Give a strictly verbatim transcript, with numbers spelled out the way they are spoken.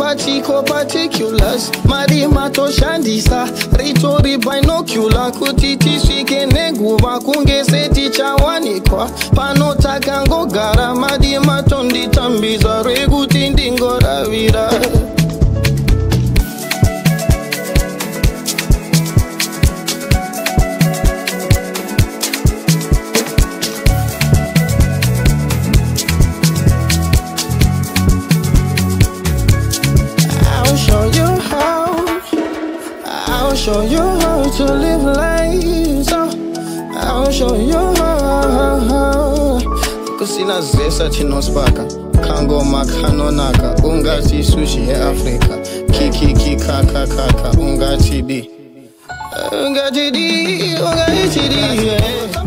Pachiko particulars Marima to Shandisa Ritori binocular Kutiti swike neguva Kunge seti chawani kwa Panota kango gara Madima tondi tambiza Reguti ndingo ravira I'll show you how to live life, so I'll show you how. Kusina zesa chino spaka Kango makano naka Ungati sushi he Africa Kiki kika kaka Ungati di Ungati di Ungati di